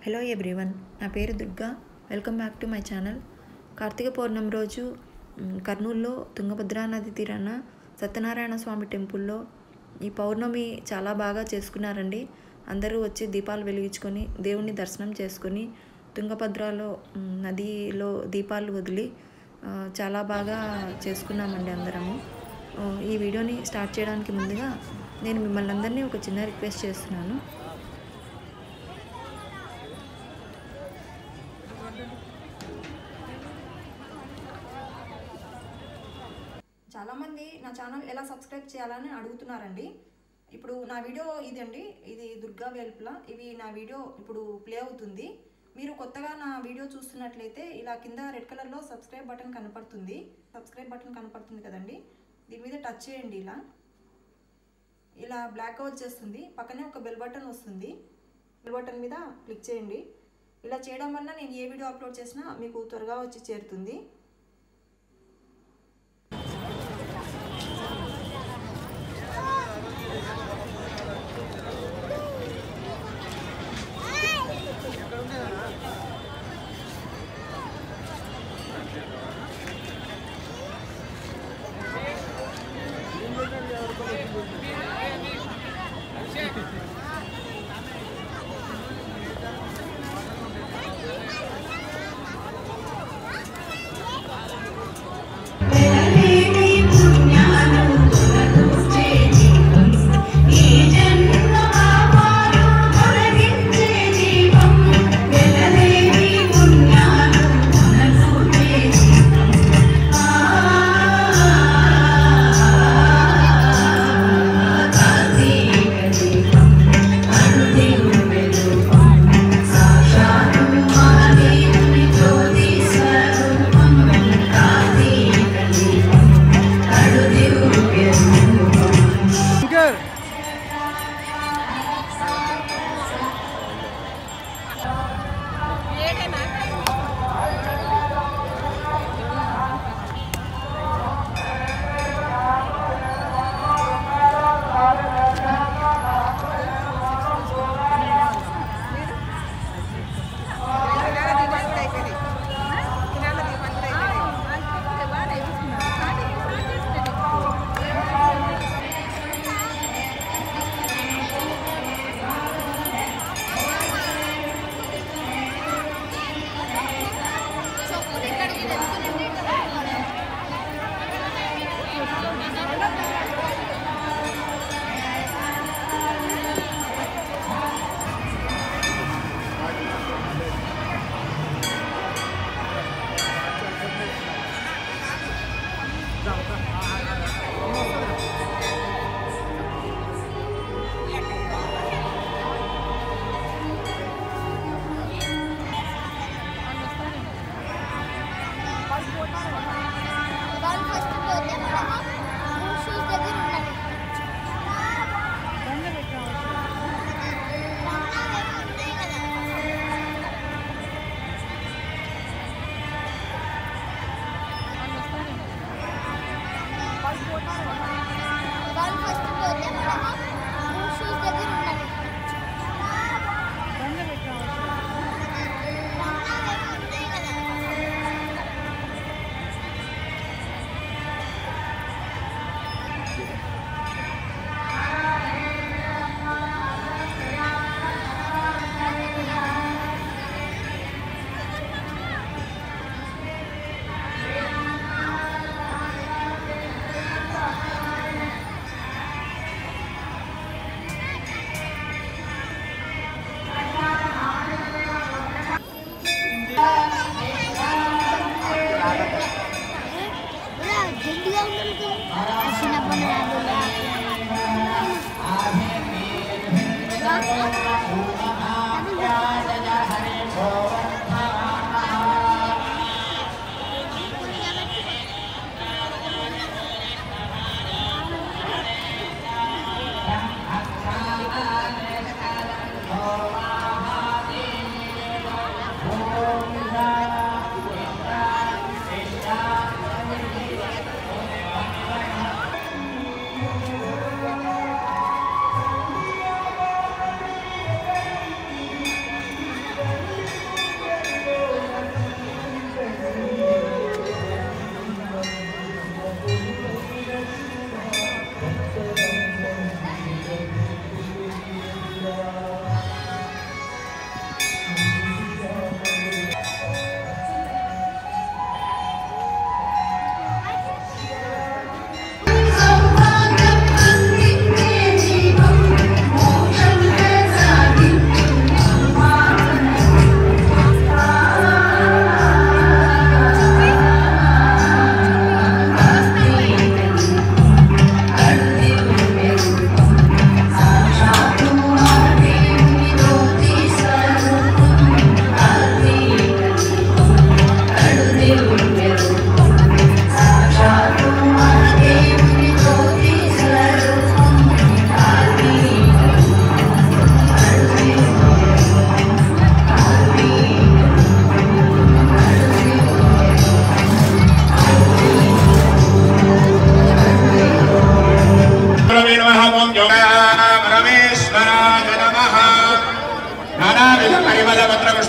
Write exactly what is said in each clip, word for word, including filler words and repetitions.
Hello everyone, నా పేరు Durga. Welcome back to my channel. Karthika Pournami రోజు కర్నూలులో తుంగభద్రా నది తీరాన సత్యనారాయణ స్వామి టెంపుల్లో ఈ పౌర్ణమి చాలా బాగా చేసుకున్నారండి. అందరూ వచ్చి దీపాలు వెలిగించుకొని దేవుణ్ణి దర్శనం చేసుకొని తుంగభద్రలో నదిలో దీపాలు వదిలి చాలా బాగా చేసుకున్నామండి అందరము. ఈ వీడియోని స్టార్ట్ చేయడానికి ముందుగా నేను మిమ్మల్ని అందరినీ ఒక చిన్న రిక్వెస్ట్ చేస్తున్నాను. చాలామంది నా ఛానల్ ఎలా సబ్స్క్రైబ్ చేయాలని అడుగుతున్నారండి. ఇప్పుడు నా వీడియో ఇదండి, ఇది దుర్గా వేల్పుల. ఇవి నా వీడియో ఇప్పుడు ప్లే అవుతుంది. మీరు కొత్తగా నా వీడియో చూస్తున్నట్లయితే ఇలా కింద రెడ్ కలర్లో సబ్స్క్రైబ్ బటన్ కనపడుతుంది. సబ్స్క్రైబ్ బటన్ కనపడుతుంది కదండి, దీని మీద టచ్ చేయండి. ఇలా ఇలా బ్లాక్ వచ్చేస్తుంది. పక్కనే ఒక బెల్ బటన్ వస్తుంది. బెల్ బటన్ మీద క్లిక్ చేయండి. ఇలా చేయడం వల్ల నేను ఏ వీడియో అప్లోడ్ చేసినా మీకు త్వరగా వచ్చి చేరుతుంది.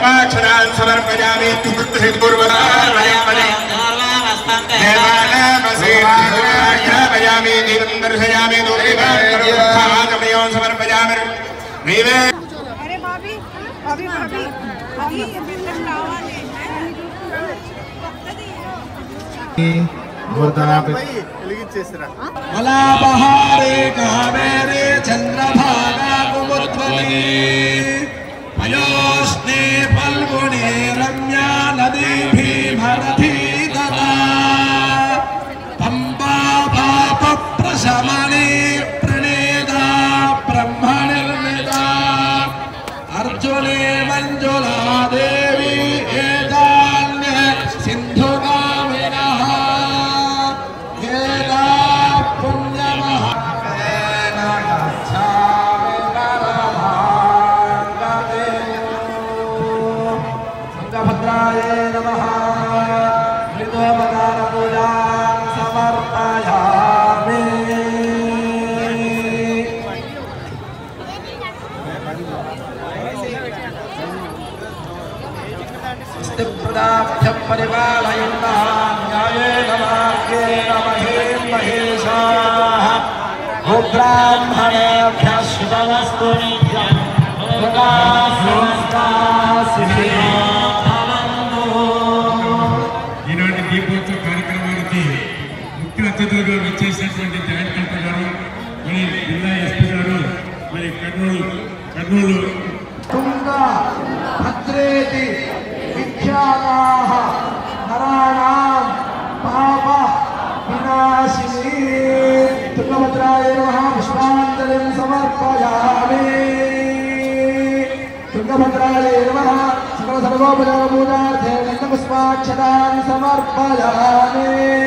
पुष्पाक्षरान् समर्पयामि देवानामसेवायामि दीपं दर्शयामि दूरदीपागमयोन् समर्पयामि अरे भाभी भाभी भाभी भाभी अभी तक लावा नहीं वला बहारे कावेरे चंद्रभागा कुमुद्वती पयोष्णे फल्गुणे रम्या नदी भीमरथी तदा पंबा पाप प्रशमने प्रणेदा ब्रह्मनिर्मिता अर्जुने मंजुला देवी एतान्य सिंधुगामिनः भद्राय नमः मृदोपकार पूजा समर्पयामि स्थिप्रदाभ्य परिपालयन्नः न्यायेन मार्गेण महीं महेशाः गोब्राह्मणेभ्यः शुभमस्तु नित्यम् ఈనాటి దీపోత్సవ కార్యక్రమానికి ముఖ్య అతిథులుగా విచ్చేసినటువంటి జాయింట్ కలెక్టర్ గారు మరి జిల్లా ఎస్పీ గారు మరి కర్నూలు కర్నూలు తుంగ భద్రేతి విఖ్యాతాః నరాణాం పాప వినాశినీ తుంగభద్రాయ నమః పుష్పాంజలిం సమర్పయామి తుంగభద్రాయ నమః సకల సర్వోపచార పూజార్థే పుష్పాక్షతాన్ని సమర్పయామి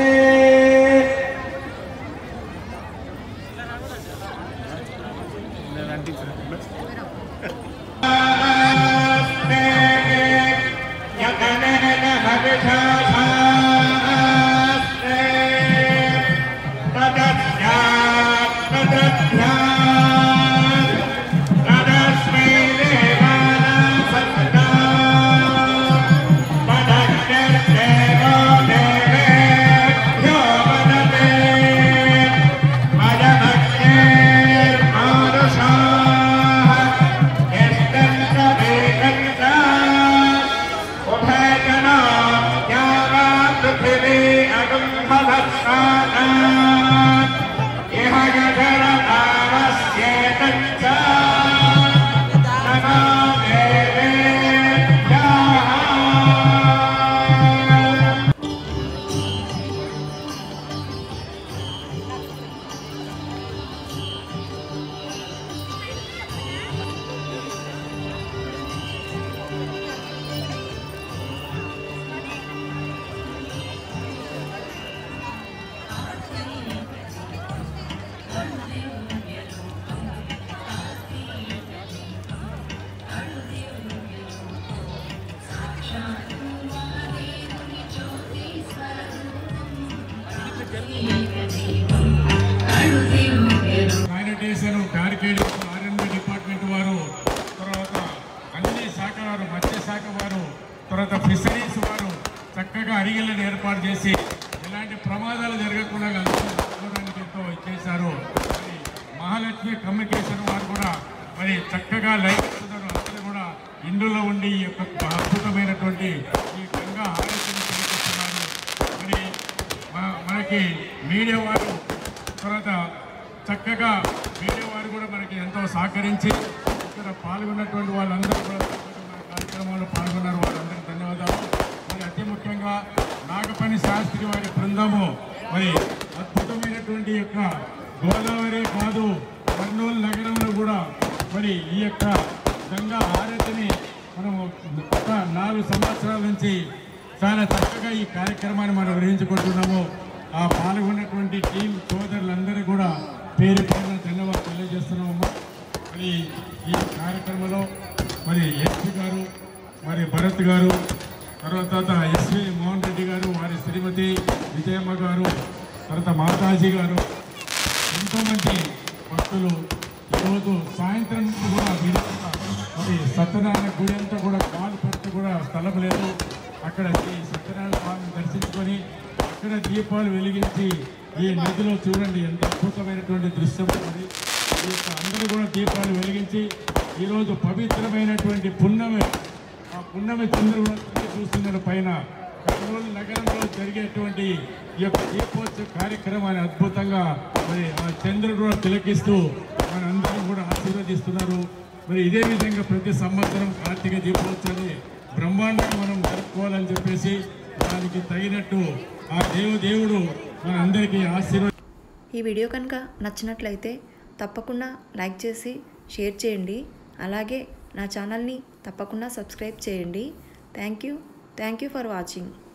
శానిటేషన్ బ్యారికేడ్ ఆర్ఎండ్బి డిపార్ట్మెంట్ వారు తర్వాత అన్ని శాఖ వారు మత్స్య శాఖ వారు తర్వాత ఫిషరీస్ వారు చక్కగా అరిగిలను ఏర్పాటు చేసి ఎలాంటి ప్రమాదాలు జరగకుండా చూడడానికి ఎంతో ఇచ్చేశారు. మరి మహాలక్ష్మి కమ్యూనికేషన్ వారు కూడా మరి చక్కగా లైవ్ ఇస్తున్నారు. అందరూ కూడా ఇందులో ఉండి ఈ యొక్క అద్భుతమైనటువంటి ఈ గంగా హారతిని చూపిస్తున్నారు. మరి మనకి మీడియా వారు తర్వాత చక్కగా మీడియా వారు కూడా మనకి ఎంతో సహకరించి ఇక్కడ పాల్గొన్నటువంటి వాళ్ళందరూ కూడా మన కార్యక్రమాల్లో పాల్గొన్నారు. వాళ్ళందరికీ ధన్యవాదాలు. మరి అతి ముఖ్యంగా నాగపని శాస్త్రి వారి బృందము మరి అద్భుతమైనటువంటి యొక్క గోదావరి కాదు కర్నూలు నగరంలో కూడా మరి ఈ యొక్క గంగా హారతిని మనము ఒక నాలుగు సంవత్సరాల నుంచి చాలా చక్కగా ఈ కార్యక్రమాన్ని మనం నిర్వహించుకుంటున్నాము. ఆ పాల్గొన్నటువంటి టీం సోదరులందరూ కూడా పేరు పేరున ధన్యవాదాలు తెలియజేస్తున్నాము. మరి ఈ కార్యక్రమంలో మరి ఎస్పీ గారు మరి భరత్ గారు తర్వాత ఎస్వి మోహన్ రెడ్డి గారు వారి శ్రీమతి విజయమ్మ గారు తర్వాత మాతాజీ గారు ఎంతోమంది భక్తులు ఈరోజు సాయంత్రం కూడా మరి సత్యనారాయణ గుడి అంతా కూడా కాలు పడుతూ స్థలం లేదు. అక్కడ శ్రీ సత్యనారాయణ స్వామిని దర్శించుకొని అక్కడ దీపాలు వెలిగించి ఈ నదిలో చూడండి ఎంత అద్భుతమైనటువంటి దృశ్యం ఉంది. ఈ యొక్క అందరూ కూడా దీపాలు వెలిగించి ఈరోజు పవిత్రమైనటువంటి పున్నమి, ఆ పున్నమి చంద్రుడు చూస్తున్న పైన కర్నూలు నగరంలో జరిగేటువంటి ఈ యొక్క దీపోత్సవ కార్యక్రమాన్ని అద్భుతంగా మరి ఆ చంద్రుడు తిలకిస్తూ మనందరం కూడా ఆశీర్వదిస్తున్నారు. మరి ఇదే విధంగా ప్రతి సంవత్సరం కార్తీక దీపోత్సవాన్ని బ్రహ్మాండంగా మనం జరుపుకోవాలని చెప్పేసి దానికి తగినట్టు ఆ దేవదేవుడు మనందరికీ ఆశీర్వాద. ఈ వీడియో కనుక నచ్చినట్లయితే తప్పకుండా లైక్ చేసి షేర్ చేయండి. అలాగే నా ఛానల్ని తప్పకుండా సబ్స్క్రైబ్ చేయండి. Thank you thank you for watching.